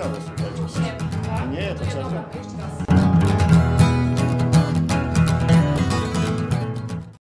słuchajcie. Nie, tak? Nie, to trzeba dobra, zrobić. jeszcze raz.